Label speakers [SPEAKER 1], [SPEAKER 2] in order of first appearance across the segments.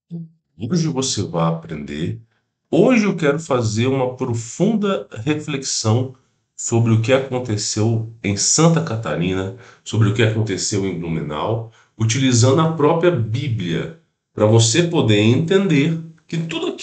[SPEAKER 1] Hoje você vai aprender. Hoje eu quero fazer uma profunda reflexão sobre o que aconteceu em Santa Catarina, sobre o que aconteceu em Blumenau, utilizando a própria Bíblia, para você poder entender que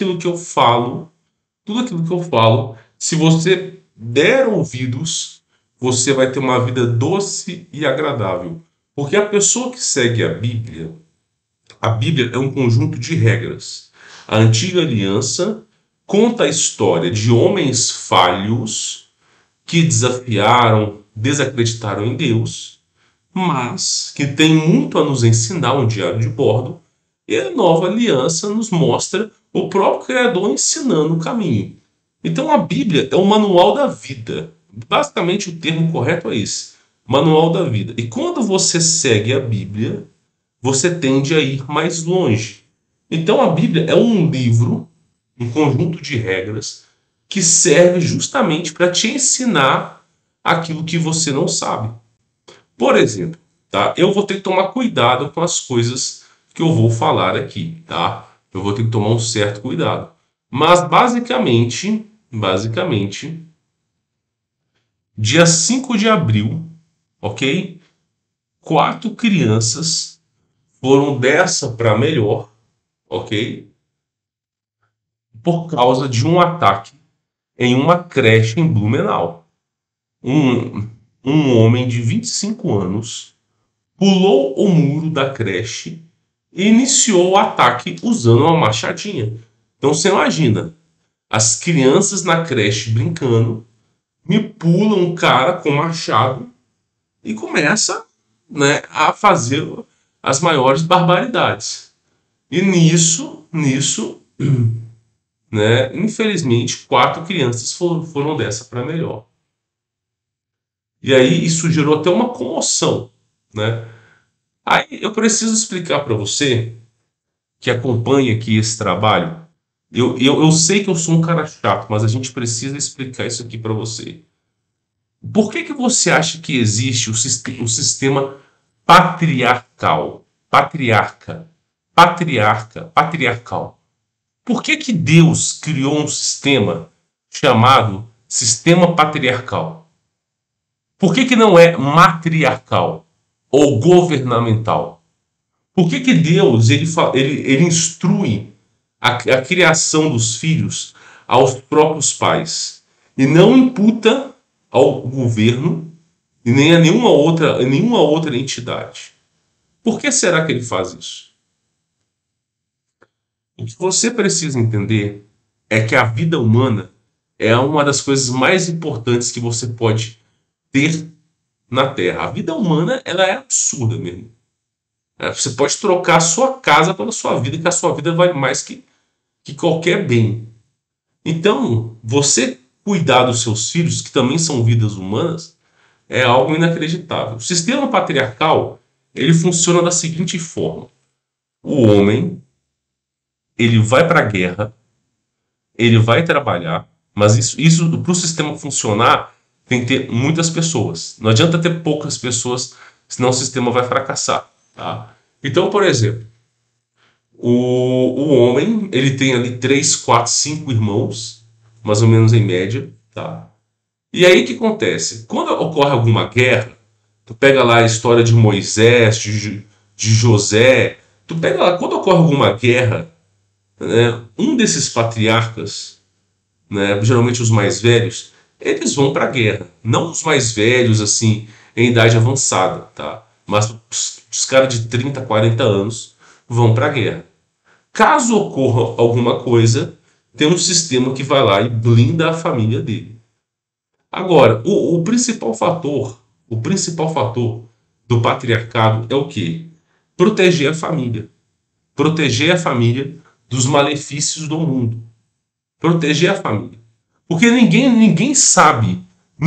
[SPEAKER 1] tudo aquilo que eu falo, se você der ouvidos, você vai ter uma vida doce e agradável. Porque a pessoa que segue a Bíblia é um conjunto de regras. A antiga aliança conta a história de homens falhos que desafiaram, desacreditaram em Deus, mas que tem muito a nos ensinar um diário de bordo. E a nova aliança nos mostra o próprio Criador ensinando o caminho. Então a Bíblia é o manual da vida. Basicamente o termo correto é esse: manual da vida. E quando você segue a Bíblia, você tende a ir mais longe. Então a Bíblia é um livro, um conjunto de regras que serve justamente para te ensinar aquilo que você não sabe. Por exemplo, tá? Eu vou ter que tomar cuidado com as coisas que eu vou falar aqui, tá? Eu vou ter que tomar um certo cuidado. Mas basicamente, dia 5 de abril, ok? Quatro crianças foram dessa para melhor, ok? Por causa de um ataque em uma creche em Blumenau. Um, um homem de 25 anos pulou o muro da creche e iniciou o ataque usando uma machadinha. Então você imagina, as crianças na creche brincando, me pula um cara com machado e começa, né, a fazer as maiores barbaridades. E nisso, né, infelizmente, quatro crianças foram dessa para melhor. E aí isso gerou até uma comoção, né? Aí eu preciso explicar para você que acompanha aqui esse trabalho. Eu sei que eu sou um cara chato, mas a gente precisa explicar isso aqui para você. Por que você acha que existe o sistema patriarcal? Patriarcal. Por que Deus criou um sistema chamado sistema patriarcal? Por que não é matriarcal ou governamental? Por que Deus ele instrui a criação dos filhos aos próprios pais e não imputa ao governo e nem a nenhuma outra entidade? Por que será que ele faz isso? O que você precisa entender é que a vida humana é uma das coisas mais importantes que você pode ter na Terra. A vida humana ela é absurda mesmo. Você pode trocar a sua casa pela sua vida, que a sua vida vale mais que qualquer bem. Então, você cuidar dos seus filhos, que também são vidas humanas, é algo inacreditável. O sistema patriarcal ele funciona da seguinte forma: o homem ele vai para a guerra, ele vai trabalhar, mas isso para o sistema funcionar tem que ter muitas pessoas. Não adianta ter poucas pessoas, senão o sistema vai fracassar. Tá? Então, por exemplo, o homem ele tem ali 3, 4, 5 irmãos, mais ou menos em média. Tá? E aí o que acontece? Quando ocorre alguma guerra, tu pega lá a história de Moisés, de José, tu pega lá, quando ocorre alguma guerra, né, um desses patriarcas, né, geralmente os mais velhos, eles vão para a guerra. Não os mais velhos, assim, em idade avançada, tá? Mas os caras de 30, 40 anos vão para a guerra. Caso ocorra alguma coisa, tem um sistema que vai lá e blinda a família dele. Agora, o principal fator do patriarcado é o quê? Proteger a família. Proteger a família dos malefícios do mundo. Proteger a família. Porque ninguém sabe.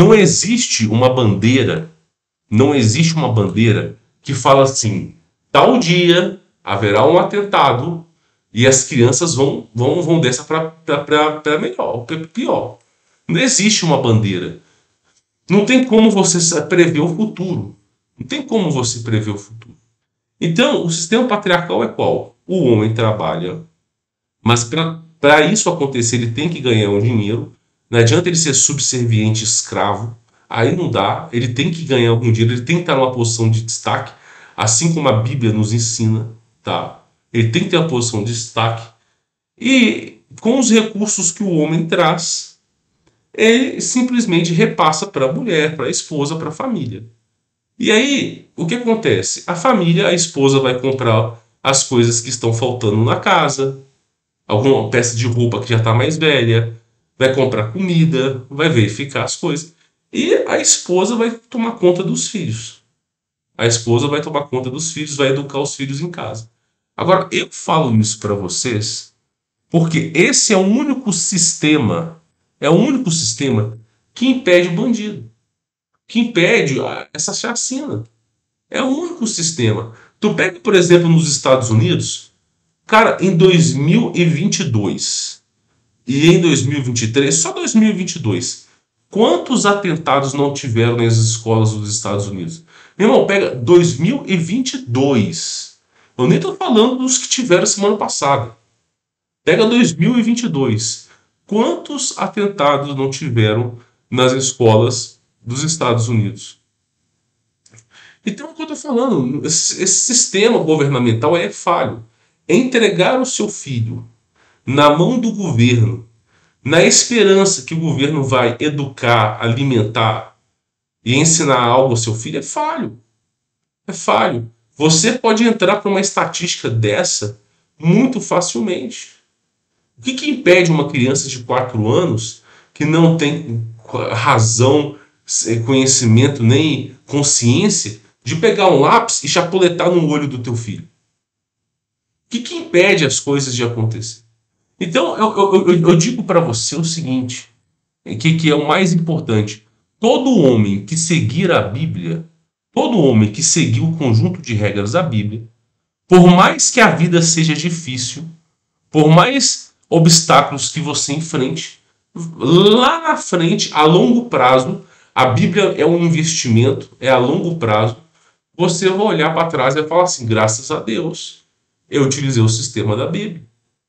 [SPEAKER 1] Não existe uma bandeira que fala assim: tal dia haverá um atentado e as crianças vão dessa para melhor, para pior. Não existe uma bandeira. Não tem como você prever o futuro. Não tem como você prever o futuro. Então, o sistema patriarcal é qual? o homem trabalha, mas para isso acontecer ele tem que ganhar um dinheiro. Não adianta ele ser subserviente, escravo. Aí não dá. Ele tem que ganhar algum dinheiro, ele tem que estar numa posição de destaque, assim como a Bíblia nos ensina, tá? Ele tem que ter uma posição de destaque. E com os recursos que o homem traz, ele simplesmente repassa para a mulher, para a esposa, para a família. E aí, o que acontece? A família, a esposa vai comprar as coisas que estão faltando na casa, alguma peça de roupa que já está mais velha, vai comprar comida, vai verificar as coisas. E a esposa vai tomar conta dos filhos. A esposa vai tomar conta dos filhos, vai educar os filhos em casa. Agora, eu falo isso para vocês porque esse é o único sistema que impede o bandido, que impede essa chacina. É o único sistema. Tu pega, por exemplo, nos Estados Unidos, cara, em 2022 e em 2023, só 2022, quantos atentados não tiveram nas escolas dos Estados Unidos? Meu irmão, pega 2022. Eu nem estou falando dos que tiveram semana passada. Pega 2022. Quantos atentados não tiveram nas escolas dos Estados Unidos? Então, o que eu estou falando, esse sistema governamental é falho. Entregar o seu filho na mão do governo, na esperança que o governo vai educar, alimentar e ensinar algo ao seu filho, é falho. É falho. Você pode entrar para uma estatística dessa muito facilmente. O que impede uma criança de 4 anos que não tem razão, conhecimento nem consciência de pegar um lápis e chapuletar no olho do teu filho? O que impede as coisas de acontecer? Então, eu digo para você o seguinte, que é o mais importante. Todo homem que seguir a Bíblia, todo homem que seguir o conjunto de regras da Bíblia, por mais que a vida seja difícil, por mais obstáculos que você enfrente, lá na frente, a longo prazo, a Bíblia é um investimento, é a longo prazo, você vai olhar para trás e vai falar assim, graças a Deus, eu utilizei o sistema da Bíblia.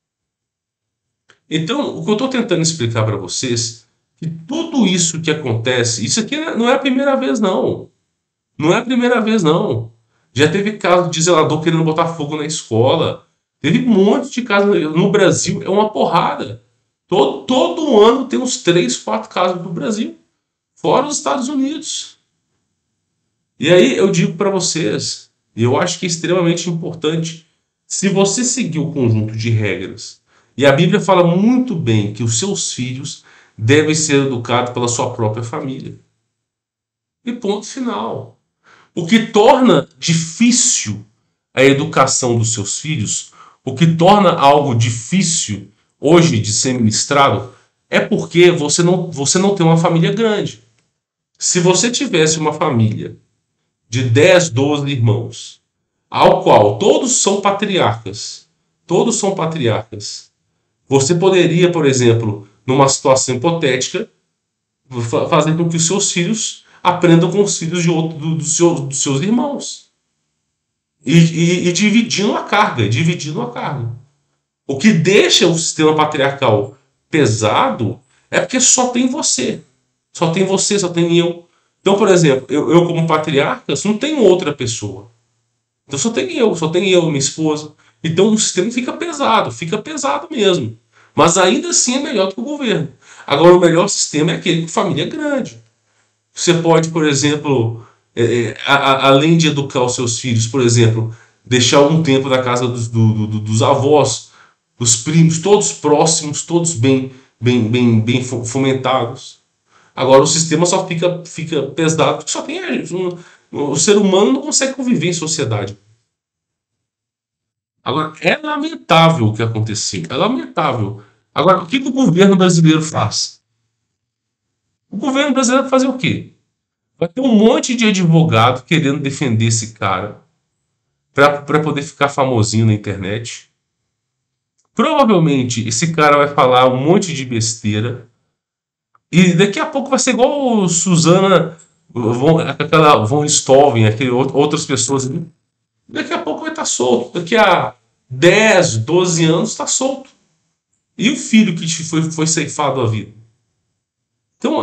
[SPEAKER 1] Então, o que eu estou tentando explicar para vocês, que tudo isso que acontece, isso aqui não é a primeira vez, não. Não é a primeira vez, não. Já teve caso de zelador querendo botar fogo na escola. Teve um monte de casos. No Brasil é uma porrada. Todo ano tem uns 3, 4 casos no Brasil. Fora os Estados Unidos. E aí eu digo para vocês, e eu acho que é extremamente importante, se você seguir o conjunto de regras, e a Bíblia fala muito bem que os seus filhos devem ser educados pela sua própria família. E ponto final. O que torna difícil a educação dos seus filhos, o que torna algo difícil hoje de ser ministrado, é porque você não tem uma família grande. Se você tivesse uma família de 10, 12 irmãos, ao qual todos são patriarcas, você poderia, por exemplo, numa situação hipotética, fazer com que os seus filhos aprendam com os filhos dos seus irmãos. E dividindo a carga, O que deixa o sistema patriarcal pesado é porque só tem você. Só tem eu. Então, por exemplo, eu como patriarca, não tenho outra pessoa. Então só tem eu, minha esposa. Então o sistema fica pesado mesmo. Mas ainda assim é melhor do que o governo. Agora, o melhor sistema é aquele com família grande. Você pode, por exemplo, além de educar os seus filhos, por exemplo, deixar um tempo na casa dos avós, dos primos, todos próximos, todos bem fomentados. Agora, o sistema só fica pesado porque só tem o ser humano não consegue conviver em sociedade. Agora, é lamentável o que aconteceu. É lamentável. Agora, o que o governo brasileiro faz? O governo brasileiro vai fazer o quê? Vai ter um monte de advogado querendo defender esse cara para poder ficar famosinho na internet. Provavelmente esse cara vai falar um monte de besteira. E daqui a pouco vai ser igual Suzana von Richthofen, outras pessoas. Daqui a pouco vai estar solto. Daqui a 10, 12 anos está solto. E o filho que foi ceifado a vida? Então,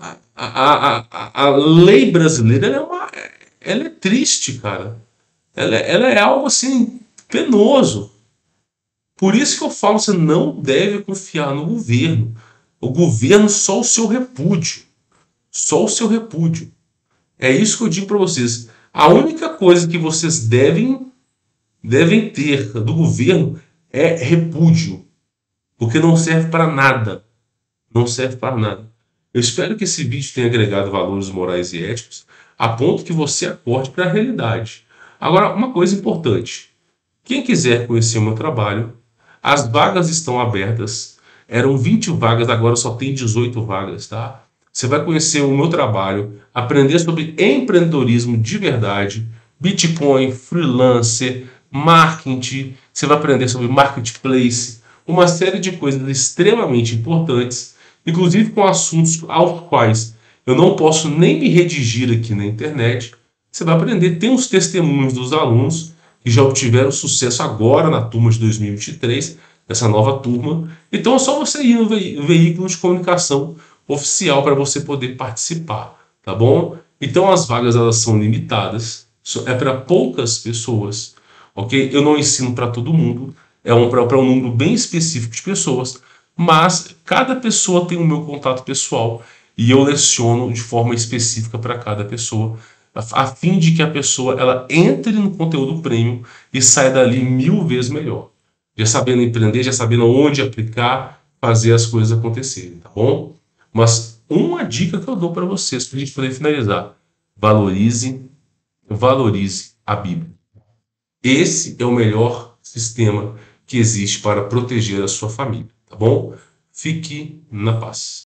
[SPEAKER 1] a lei brasileira ela é triste, cara. Ela é algo assim penoso. Por isso que eu falo, você não deve confiar no governo. O governo só o seu repúdio. Só o seu repúdio. É isso que eu digo para vocês. A única coisa que vocês devem ter do governo é repúdio. Porque não serve para nada. Não serve para nada. Eu espero que esse vídeo tenha agregado valores morais e éticos a ponto que você acorde para a realidade. Agora, uma coisa importante. Quem quiser conhecer o meu trabalho, as vagas estão abertas. Eram 20 vagas, agora só tem 18 vagas, tá? Você vai conhecer o meu trabalho, aprender sobre empreendedorismo de verdade, Bitcoin, freelancer, marketing. Você vai aprender sobre marketplace, uma série de coisas extremamente importantes, inclusive com assuntos aos quais eu não posso nem me redigir aqui na internet. Você vai aprender. Tem uns testemunhos dos alunos que já obtiveram sucesso agora na turma de 2023, essa nova turma. Então é só você ir no veículo de comunicação oficial para você poder participar, tá bom? Então as vagas elas são limitadas, é para poucas pessoas, ok? Eu não ensino para todo mundo, é para um número bem específico de pessoas, mas cada pessoa tem o meu contato pessoal e eu leciono de forma específica para cada pessoa, a fim de que a pessoa ela entre no conteúdo premium e saia dali 1000 vezes melhor. Já sabendo empreender, já sabendo onde aplicar, fazer as coisas acontecerem, tá bom? Mas uma dica que eu dou para vocês, para a gente poder finalizar: valorize, valorize a Bíblia. Esse é o melhor sistema que existe para proteger a sua família, tá bom? Fique na paz.